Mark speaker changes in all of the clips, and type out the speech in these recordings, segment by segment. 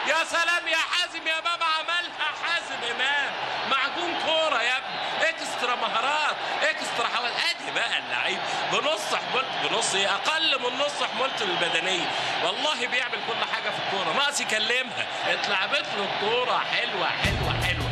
Speaker 1: يا سلام يا حازم يا بابا، عملها حازم امام، معجون كوره يا ابني، اكسترا مهارات، اكسترا حوالي. ادي بقى اللعيب بنص حمولته، بنص ايه، اقل من نص حمولته البدنيه، والله بيعمل كل حاجه في الكوره، ناقص يكلمها، اتلعبت له الكوره حلوه حلوه حلوه.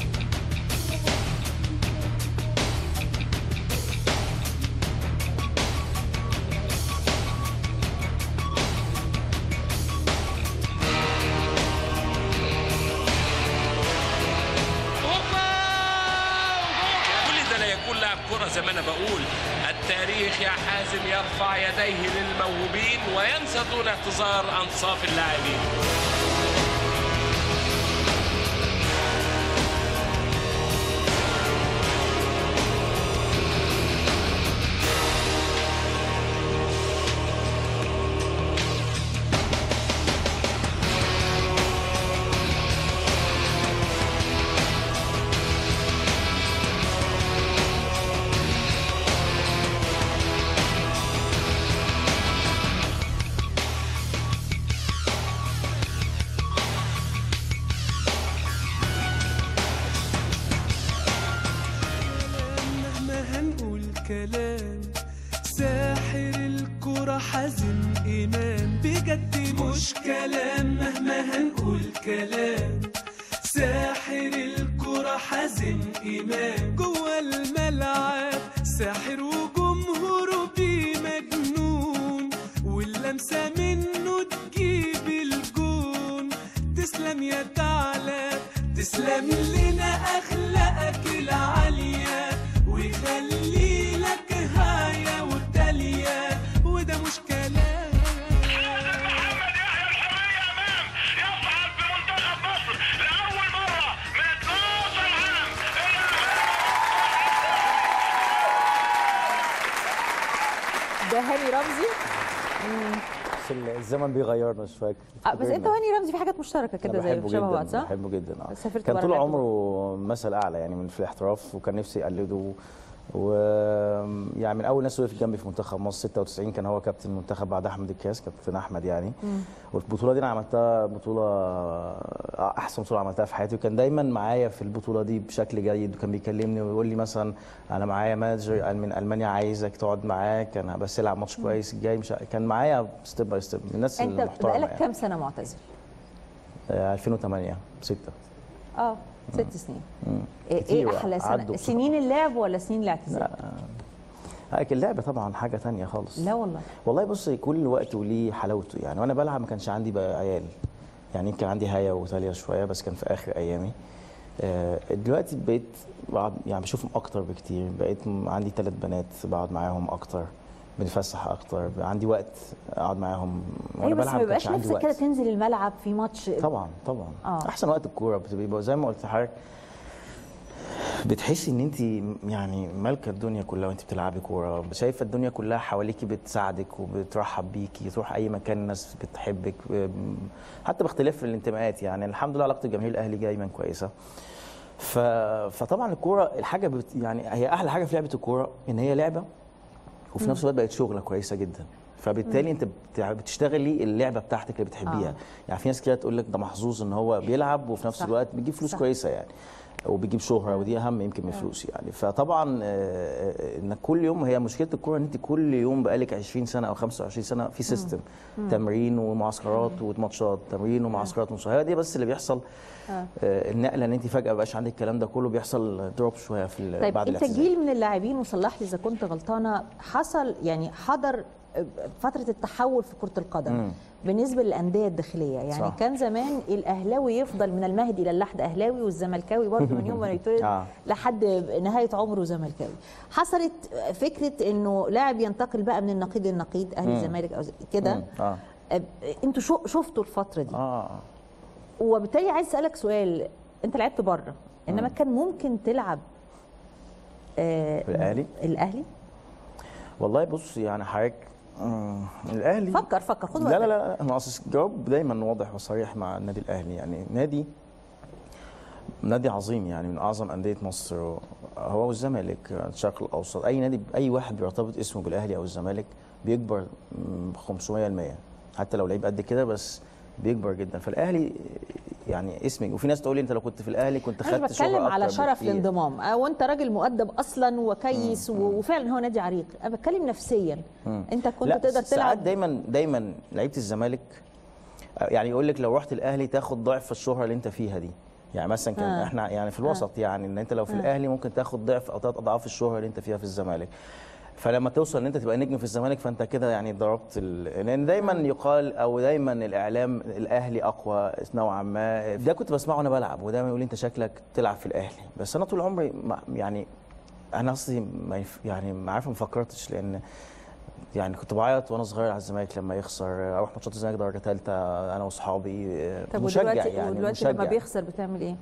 Speaker 1: كرة زي ما انا بقول، التاريخ يا حازم يرفع يديه للموهوبين وينسى دون اعتذار انصاف اللاعبين.
Speaker 2: كلام ساحر الكرة حازم إمام، بجد مش كلام مهما هنقول كلام. ساحر الكرة حازم إمام، جوه الملعب ساحر وجمهوره بيه مجنون، واللمسة منه تجيب الجون. تسلم يا ثعلب، تسلم لنا أخلاقك العالية، ويخلي لك هاية وتالية، وده مش كلام.
Speaker 3: حازم محمد يحيى الحرية أمام يصعد بمنتخب مصر لأول مرة من 12 عام
Speaker 4: ده هاني رمزي.
Speaker 5: الزمن بيغيرنا شويه.
Speaker 4: بس انت وهاني رمزي في حاجات مشتركه كده زي شبه بعض، صح؟
Speaker 5: بحبه جدا.
Speaker 4: كان
Speaker 5: طول عمره مثل اعلى يعني من في الاحتراف، وكان نفسي اقلده. ويعني من اول ناس وقف جنبي في منتخب مصر 96 كان هو كابتن المنتخب بعد احمد الكاس، كابتن احمد يعني. والبطوله دي انا عملتها بطوله احسن بطوله عملتها في حياتي، وكان دايما معايا في البطوله دي بشكل جيد، وكان بيكلمني ويقول لي مثلا انا معايا مانجر من المانيا عايزك تقعد معاه، كان بس العب ماتش كويس الجاي، مش كان معايا ستيب باي ستيب من الناس المحترمه.
Speaker 4: انت بقالك كام سنه معتزل؟
Speaker 5: 2008 6.
Speaker 4: 6 سنين. ايه احلى سنه؟ سنين اللعب ولا سنين الاعتزال؟
Speaker 5: لا اللعبه طبعا حاجه ثانيه خالص.
Speaker 4: لا والله.
Speaker 5: والله بص، كل وقت وليه حلاوته يعني. وانا بلعب ما كانش عندي بقى عيال يعني، يمكن عندي هايا وتاليا شويه، بس كان في اخر ايامي. دلوقتي بقيت يعني بشوفهم اكتر بكتير، بقيت عندي 3 بنات بقعد معاهم اكتر، بنفسح اكتر، عندي وقت اقعد معاهم وانا
Speaker 4: بلعب.
Speaker 5: بس
Speaker 4: ما بيبقاش نفسك كده تنزل الملعب في ماتش؟
Speaker 5: طبعا احسن وقت الكوره بتبقى زي ما قلت لحضرتك، بتحسي ان انت يعني مالكه الدنيا كلها وانت بتلعبي كوره، شايفه الدنيا كلها حواليكي بتساعدك وبترحب بيكي، تروح اي مكان الناس بتحبك، حتى باختلاف الانتماءات يعني. الحمد لله علاقه الجماهير الاهلي دايما كويسه. فطبعا الكوره الحاجه يعني هي احلى حاجه في لعبه الكوره ان هي لعبه، وفي نفس الوقت بقت شغله كويسه جدا، فبالتالي انت بتشتغلي اللعبه بتاعتك اللي بتحبيها. يعني في ناس كده تقول لك ده محظوظ ان هو بيلعب وفي نفس الوقت بيجيب فلوس كويسه يعني، وبيجيب شهره، ودي اهم يمكن من الفلوس يعني. فطبعا انك كل يوم، هي مشكله الكوره ان انت كل يوم بقالك 20 سنه او 25 سنه في سيستم تمرين ومعسكرات وماتشات، تمرين ومعسكرات وماتشات، هي دي بس اللي بيحصل. النقله ان انت فجاه ما بقاش عندك الكلام ده كله، بيحصل دروب شويه في
Speaker 4: طيب
Speaker 5: بعد
Speaker 4: الاعتزال. انت جيل من اللاعبين، وصلح لي اذا كنت غلطانه، حصل يعني حضر فتره التحول في كره القدم بالنسبه للانديه الداخليه يعني. صح. كان زمان الاهلاوي يفضل من المهد الى اللحد اهلاوي، والزملكاوي برضه من يوم ما يتولد لحد نهايه عمره زملكاوي. حصلت فكره انه لاعب ينتقل بقى من النقيض للنقيض، اهلي الزمالك او كده. انتوا شفتوا الفتره دي. وبالتالي عايز اسالك سؤال، انت لعبت بره، انما كان ممكن تلعب
Speaker 5: في
Speaker 4: الاهلي؟
Speaker 5: والله بص يعني حضرتك، الاهلي
Speaker 4: فكر خد وقتك.
Speaker 5: لا انا اصل الجواب دايما واضح وصريح مع النادي الاهلي يعني. نادي عظيم يعني، من اعظم انديه مصر، هو والزمالك الشرق الاوسط. اي نادي، اي واحد بيرتبط اسمه بالاهلي او الزمالك بيكبر 500%، حتى لو لعيب قد كده، بس بيكبر جدا. فالاهلي يعني اسمك، وفي ناس تقول لي انت لو كنت في الاهلي كنت
Speaker 4: انا
Speaker 5: خدت شهره
Speaker 4: بتكلم
Speaker 5: اكتر
Speaker 4: على شرف
Speaker 5: بكتير.
Speaker 4: الانضمام، وانت راجل مؤدب اصلا وكيس وفعلا هو نادي عريق. انا بتكلم نفسيا، انت كنت
Speaker 5: لا،
Speaker 4: تقدر
Speaker 5: ساعات
Speaker 4: تلعب.
Speaker 5: دايما لعيبه الزمالك يعني يقول لك لو رحت الاهلي تاخد ضعف الشهره اللي انت فيها دي. يعني مثلا كان احنا يعني في الوسط يعني ان انت لو في الاهلي ممكن تاخد ضعف او 3 اضعاف الشهره اللي انت فيها في الزمالك. فلما توصل ان انت تبقى نجم في الزمالك فانت كده يعني ضربت لان دايما يقال او دايما الاعلام الاهلي اقوى نوعا ما. ده كنت بسمعه وانا بلعب، ودايما يقول لي انت شكلك تلعب في الاهلي. بس انا طول عمري يعني انا اصلي يعني ما عارف، ما فكرتش، لان يعني كنت بعيط وانا صغير على الزمالك لما يخسر، اروح ماتشات الزمالك درجه ثالثه انا واصحابي.
Speaker 4: طب
Speaker 5: مشجع
Speaker 4: ودلوقتي
Speaker 5: يعني
Speaker 4: ودلوقتي
Speaker 5: مشجع.
Speaker 4: لما بيخسر بتعمل ايه؟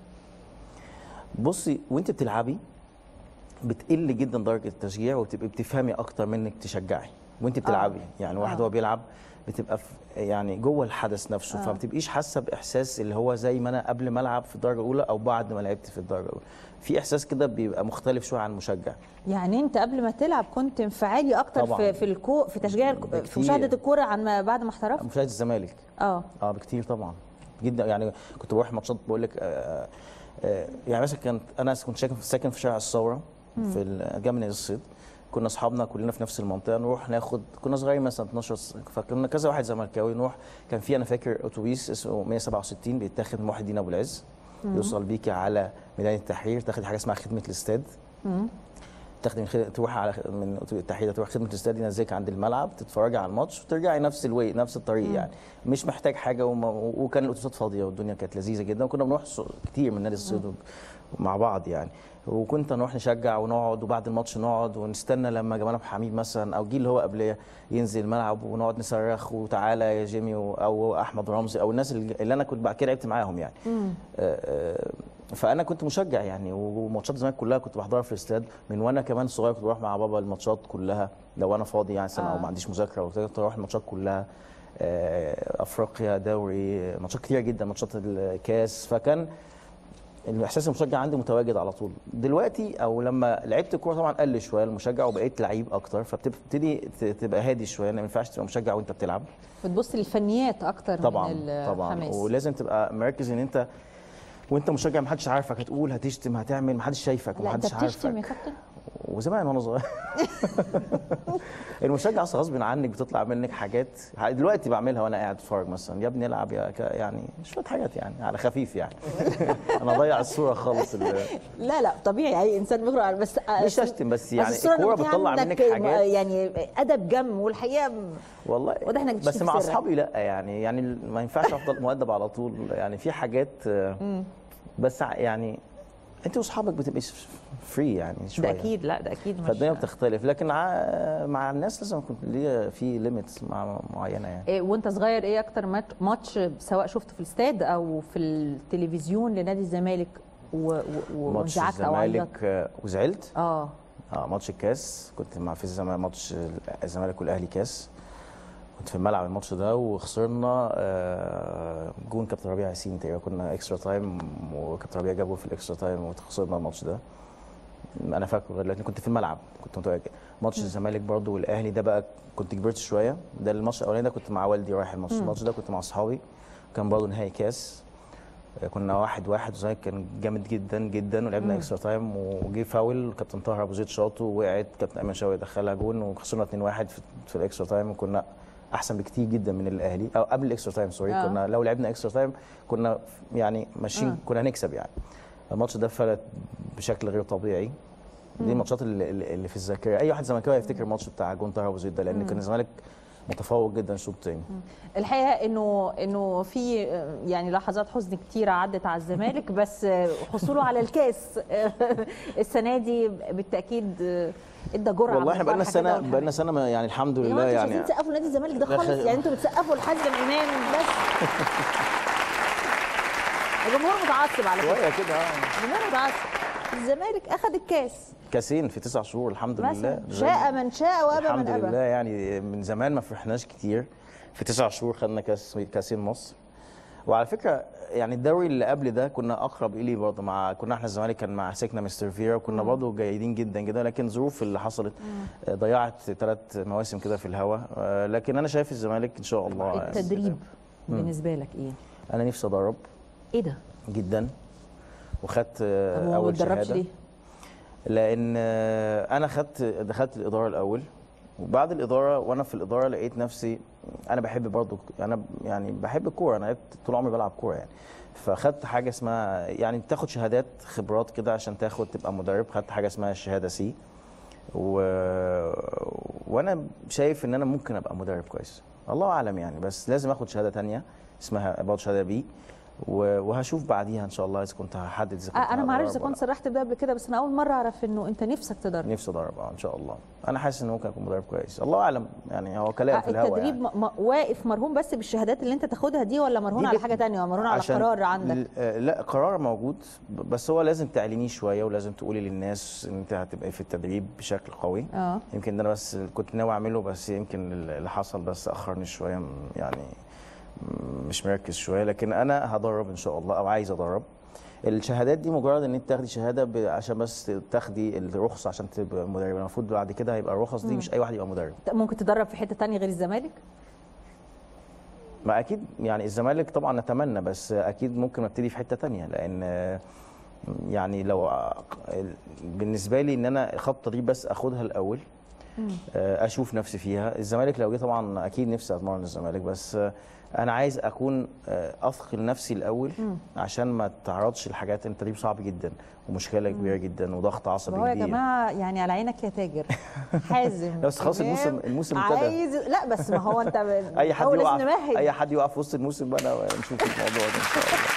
Speaker 5: بصي، وانت بتلعبي بتقل جدا درجه التشجيع وبتبقي بتفهمي اكتر منك تشجعي وانت بتلعبي. يعني واحد هو بيلعب بتبقى يعني جوه الحدث نفسه، فما بتبقيش حاسه باحساس اللي هو زي ما انا قبل ما العب في الدرجه الاولى او بعد ما لعبت في الدرجه الاولى. في احساس كده بيبقى مختلف شويه عن المشجع.
Speaker 4: يعني انت قبل ما تلعب كنت انفعالي اكتر
Speaker 5: طبعاً.
Speaker 4: في تشجيع في مشاهده الكوره عن ما بعد ما احترفت؟
Speaker 5: مشاهده الزمالك بكتير طبعا جدا. يعني كنت بروح ماتشات بقول لك يعني مثلا انا كنت ساكن في شارع الثوره في جنب نادي الصيد. كنا اصحابنا كلنا في نفس المنطقه نروح ناخد، كنا صغيرين مثلا 12 فكنا كذا واحد زملكاوي نروح. كان في انا فاكر اتوبيس اسمه 167 بيتاخد من محي الدين ابو العز يوصل بيكي على ميدان التحرير، تاخد حاجه اسمها خدمه الاستاد. تاخدي تروحي على من التحرير تروح خدمه الاستاد ينزلك عند الملعب تتفرجي على الماتش وترجعي نفس نفس الطريق. يعني مش محتاج حاجه وكان الاتوبيسات فاضيه والدنيا كانت لذيذه جدا، وكنا بنروح كتير من نادي الصيد مع بعض يعني. وكنت نروح نشجع ونقعد، وبعد الماتش نقعد ونستنى لما جمال عبد الحميد مثلا او الجيل اللي هو قبليه ينزل الملعب ونقعد نصرخ وتعالى يا جيمي او احمد رمزي او الناس اللي انا كنت بعد كده لعبت معاهم يعني. فانا كنت مشجع يعني، وماتشات الزمالك كلها كنت بحضرها في الاستاد من وانا كمان صغير. كنت بروح مع بابا الماتشات كلها لو انا فاضي يعني سنه او ما عنديش مذاكره كنت بروح الماتشات كلها. افريقيا، دوري، ماتشات كتير جدا، ماتشات الكاس. فكان الاحساس المشجع عندي متواجد على طول. دلوقتي او لما لعبت كوره طبعا قل شويه المشجع وبقيت لعيب اكتر، فبتبتدي تبقى هادي شويه. ما ينفعش تبقى مشجع وانت بتلعب،
Speaker 4: بتبص للفنيات اكتر
Speaker 5: طبعا
Speaker 4: من الحماس.
Speaker 5: طبعا. ولازم تبقى مركز ان انت وانت مشجع ما حدش عارفك، هتقول هتشتم هتعمل، ما حدش شايفك ما حدش عارفك.
Speaker 4: لا انت بتشتم يا كابتن؟
Speaker 5: وزمان وانا صغير المشجع اصلا غصب عنك بتطلع منك حاجات. دلوقتي بعملها وانا قاعد اتفرج مثلا، يا ابني العب يعني شويه حاجات يعني على خفيف يعني انا ضيع الصوره خالص
Speaker 4: لا طبيعي اي انسان بيقرا، بس
Speaker 5: مش اشتم بس يعني الكوره بتطلع منك حاجات
Speaker 4: يعني ادب جم. والحقيقه
Speaker 5: والله
Speaker 4: واضح انك
Speaker 5: بس مع اصحابي لا يعني ما ينفعش افضل مؤدب على طول يعني. في حاجات بس يعني انت واصحابك بتبقي فري يعني شويه.
Speaker 4: ده اكيد، لا ده اكيد
Speaker 5: فالدنيا بتختلف، لكن مع الناس لازم يكون ليا في ليميتس معينه يعني.
Speaker 4: إيه وانت صغير ايه اكتر ماتش سواء شفته في الاستاد او في التلفزيون لنادي الزمالك
Speaker 5: وانزعجت او عيطت وزعلت؟ ماتش الكاس كنت في الزمالك، ماتش الزمالك والاهلي كاس. كنت في الملعب الماتش ده وخسرنا جون كابتن ربيع ياسين تقريبا. كنا اكسترا تايم وكابتن ربيع جابه في الاكسترا تايم وخسرنا الماتش ده. انا فاكره لكن كنت في الملعب كنت متواجد. ماتش الزمالك برضو والاهلي ده بقى كنت كبرت شويه. ده الماتش الاولاني ده كنت مع والدي رايح الماتش. الماتش ده كنت مع اصحابي، كان برضو نهائي كاس. كنا 1-1 والزمالك كان جامد جدا جدا ولعبنا اكسترا تايم وجي فاول كابتن طاهر ابو زيد شاطه ووقعت كابتن ايمن شوقي دخلها جون وخسرنا 2-1 في الاكسترا تايم. وكنا احسن بكتير جدا من الاهلي او قبل الاكسترا تايم سوري. كنا لو لعبنا اكسترا تايم كنا يعني ماشيين كنا هنكسب يعني. الماتش ده فلت بشكل غير طبيعي. دي الماتشات اللي في الذاكره. اي واحد زملكاوي هيفتكر الماتش بتاع جون طاهر ابو زيد ده لان كان الزمالك متفوق جدا الشوط الثاني.
Speaker 4: الحقيقه انه في يعني لحظات حزن كتيره عدت على الزمالك بس حصوله على الكاس السنه دي بالتاكيد ادى جرعه.
Speaker 5: والله احنا بقالنا سنه يعني الحمد لله يعني.
Speaker 4: انتوا بتسقفوا نادي الزمالك ده خالص يعني. انتوا بتسقفوا لحازم امام بس. الجمهور متعصب على فكره
Speaker 5: شويه كده.
Speaker 4: الجمهور متعصب. الزمالك اخذ الكاس
Speaker 5: كاسين في 9 شهور الحمد لله.
Speaker 4: شاء من شاء وابى من ابى.
Speaker 5: الحمد لله يعني من زمان ما فرحناش كتير. في 9 شهور خدنا كاسين مصر. وعلى فكره يعني الدوري اللي قبل ده كنا اقرب اليه برضه كنا احنا الزمالك كان مسكنا مستر فيرا وكنا برضه جيدين جدا جدا. لكن ظروف اللي حصلت ضيعت 3 مواسم كده في الهوا. لكن انا شايف الزمالك ان شاء الله
Speaker 4: التدريب بالنسبه لك ايه؟
Speaker 5: انا نفسي ادرب
Speaker 4: ايه ده؟
Speaker 5: جدا، وخدت
Speaker 4: طب هو ما
Speaker 5: اول
Speaker 4: بتدربش
Speaker 5: شهاده
Speaker 4: ليه؟
Speaker 5: لان انا دخلت الاداره الاول، وبعد الاداره وانا في الاداره لقيت نفسي انا بحب برضو، انا يعني بحب الكوره، انا طول عمري بلعب كوره يعني. فخدت حاجه اسمها يعني بتاخد شهادات خبرات كده عشان تبقى مدرب. خدت حاجه اسمها الشهاده سي وانا شايف ان انا ممكن ابقى مدرب كويس، الله اعلم يعني، بس لازم اخد شهاده تانية اسمها برضه شهاده بي، وهشوف بعديها ان شاء الله اذا كنت هحدد اذا كنت
Speaker 4: انا ما اعرفش اذا
Speaker 5: هدرب
Speaker 4: كنت
Speaker 5: ولا
Speaker 4: صرحت بده قبل كده، بس انا اول مره اعرف انه انت نفسك تدرب.
Speaker 5: نفسي ادرب ان شاء الله. انا حاسس ان ممكن اكون مدرب كويس، الله اعلم يعني، هو كلام في الهواء
Speaker 4: التدريب
Speaker 5: يعني.
Speaker 4: واقف مرهون بس بالشهادات اللي انت تاخدها دي، ولا مرهون
Speaker 5: دي
Speaker 4: على حاجه ثانيه، مرهون على
Speaker 5: عشان
Speaker 4: قرار عندك؟
Speaker 5: لا، قرار موجود، بس هو لازم تعلنيه شويه، ولازم تقولي للناس ان انت هتبقى في التدريب بشكل قوي. يمكن ده انا بس كنت ناوي اعمله، بس يمكن اللي حصل بس اخرني شويه يعني، مش مركز شويه، لكن انا هدرب ان شاء الله او عايز ادرب. الشهادات دي مجرد ان انت تاخدي شهاده عشان بس تاخدي الرخصه عشان تبقى مدرب. المفروض بعد كده هيبقى الرخص دي مش اي واحد يبقى مدرب.
Speaker 4: ممكن تدرب في حته ثانيه غير الزمالك؟
Speaker 5: ما اكيد يعني الزمالك طبعا نتمنى، بس اكيد ممكن ابتدي في حته ثانيه، لان يعني لو بالنسبه لي ان انا خطه دي بس اخدها الاول، اشوف نفسي فيها. الزمالك لو جه طبعا اكيد نفسي اتمرن الزمالك، بس انا عايز اكون اثقل نفسي الاول عشان ما تعرضش لحاجات. التدريب صعب جدا ومشكله كبيره جدا وضغط عصبي كبير.
Speaker 4: يا جماعه يعني على عينك يا تاجر حازم
Speaker 5: بس خلاص الموسم ابتدى.
Speaker 4: عايز لا بس ما هو انت
Speaker 5: اي حد يقع في وسط الموسم بقى نشوف الموضوع ده ان شاء الله.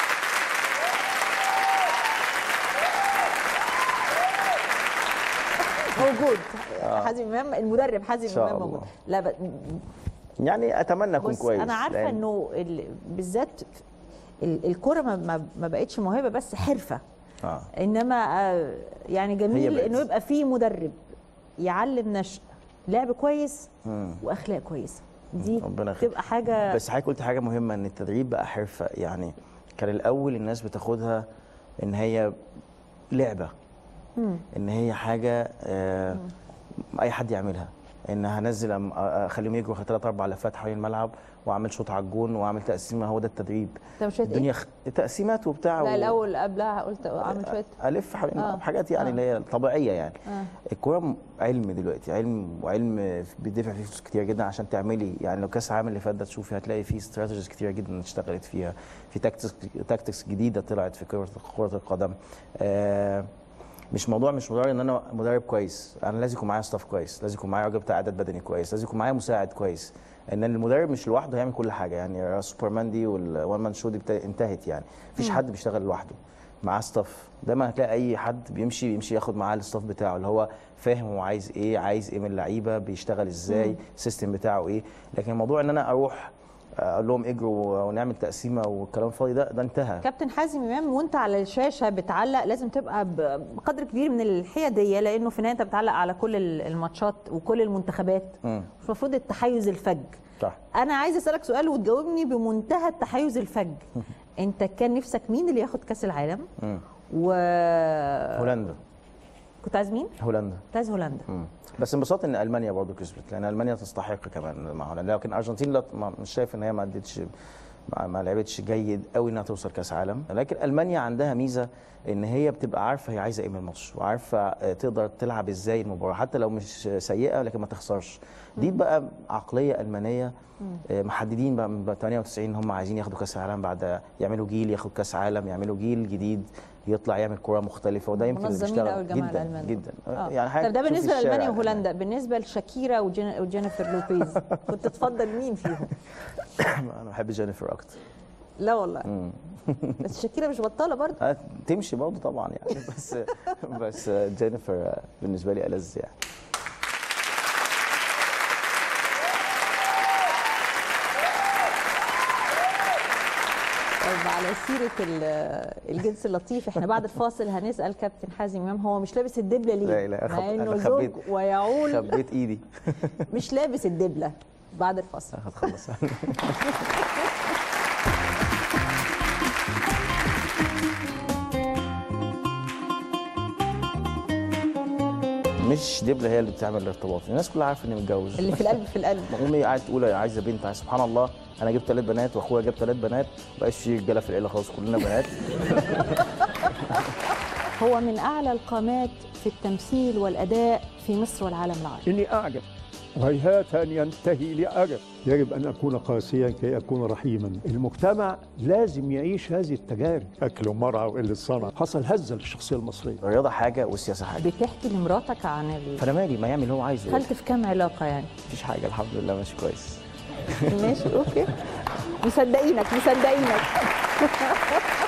Speaker 4: موجود حازم امام، المدرب حازم امام موجود. لا
Speaker 5: يعني اتمنى اكون كويس.
Speaker 4: انا عارفه انه بالذات الكوره ما بقتش موهبه بس حرفه. انما يعني جميل انه يبقى في مدرب يعلم نشء لعب كويس واخلاق كويسه، دي تبقى حاجه.
Speaker 5: بس حضرتك قلت حاجه مهمه، ان التدريب بقى حرفه. يعني كان الاول الناس بتاخدها ان هي لعبه، ان هي حاجه اي حد يعملها، ان هنزل اخليهم يجروا 3-4 لفات حوالين الملعب واعمل شوط على الجون واعمل تقسيمه، هو ده التدريب. الدنيا تقسيمات وبتاع.
Speaker 4: لا الاول قبلها قلت اعمل شويه
Speaker 5: الف حوالين حاجات يعني اللي هي طبيعيه يعني. الكوره علم دلوقتي، وعلم بيدفع فيه فلوس كتير جدا عشان تعملي. يعني لو كاس العالم اللي فات ده تشوفي هتلاقي فيه استراتيجيز كتير جدا اشتغلت فيها، في تاكتكس جديده طلعت في كره القدم. مش مدرب ان انا مدرب كويس، انا لازم يكون معايا ستاف كويس، لازم يكون معايا راجل بتاع اعداد بدني كويس، لازم يكون معايا مساعد كويس. ان المدرب مش لوحده هيعمل كل حاجه، يعني سوبرمان دي والوان مان شو دي انتهت يعني. مفيش حد بيشتغل لوحده، معاه ستاف. دايما هتلاقي اي حد بيمشي ياخد معاه الستاف بتاعه اللي هو فاهم هو عايز ايه من اللعيبه، بيشتغل ازاي، السيستم بتاعه ايه. لكن الموضوع ان انا اروح اقول لهم اجروا ونعمل تقسيمه والكلام الفاضي ده انتهى.
Speaker 4: كابتن حازم امام، وانت على الشاشه بتعلق لازم تبقى بقدر كبير من الحياديه، لانه في النهايه انت بتعلق على كل الماتشات وكل المنتخبات. مش المفروض التحيز الفج.
Speaker 5: صح.
Speaker 4: انا عايز اسالك سؤال وتجاوبني بمنتهى التحيز الفج. انت كان نفسك مين اللي ياخد كاس العالم؟
Speaker 5: هولندا.
Speaker 4: كنت عايز مين؟
Speaker 5: هولندا.
Speaker 4: كنت عايز هولندا.
Speaker 5: بس انبسطت ان المانيا برضو كسبت، لان المانيا تستحق كمان مع هولندا. لكن الارجنتين لا، مش شايف ان هي ما لعبتش جيد قوي انها توصل كاس عالم. لكن المانيا عندها ميزه ان هي بتبقى عارفه هي عايزه ايه من الماتش، وعارفه تقدر تلعب ازاي المباراه حتى لو مش سيئه لكن ما تخسرش. دي بقى عقليه المانيه. محددين بقى من 98 هم عايزين ياخدوا كاس العالم، بعد يعملوا جيل ياخد كاس عالم، يعملوا جيل جديد يطلع يعمل كره مختلفه، وده يمكن اللي بيشتغل جدا جدا. يعني
Speaker 4: حاجه. طب ده بالنسبه لالمانيا وهولندا، بالنسبه لشاكيرا وجينيفر لوبيز كنت تفضل مين فيهم؟
Speaker 5: انا بحب جينيفر اكتر.
Speaker 4: لا والله. بس شاكيرا مش بطاله برضه.
Speaker 5: تمشي برضه طبعا يعني، بس جينيفر بالنسبه لي ألذ يعني.
Speaker 4: على سيرة الجنس اللطيف، احنا بعد الفاصل هنسأل كابتن حازم امام هو مش لابس الدبلة ليه؟
Speaker 5: لا
Speaker 4: مع انه زوج ويعول.
Speaker 5: خبيت ايدي.
Speaker 4: مش لابس الدبلة. بعد الفاصل
Speaker 5: هتخلص. مش دبله هي اللي بتعمل الارتباط، الناس كلها عارفه اني متجوز.
Speaker 4: اللي في القلب في القلب.
Speaker 5: امي قاعده تقول عايزه بنت، سبحان الله انا جبت 3 بنات واخويا جاب 3 بنات، ما بقاش في رجاله في العيله خالص، كلنا بنات.
Speaker 4: هو من اعلى القامات في التمثيل والاداء في مصر والعالم العربي.
Speaker 6: إني أعجب وهيهات أن ينتهي لأجل. يجب أن أكون قاسيا كي أكون رحيما. المجتمع لازم يعيش هذه التجارب، أكل ومرعى وقلة صنع. حصل هزة للشخصية المصرية.
Speaker 5: الرياضه حاجه والسياسه حاجه.
Speaker 4: بتحكي لمراتك عن
Speaker 5: فانا مالي، ما يعمل اللي هو عايزه.
Speaker 4: دخلت في كام علاقه يعني؟
Speaker 5: مفيش حاجه الحمد لله ماشي كويس.
Speaker 4: ماشي اوكي، مصدقينك.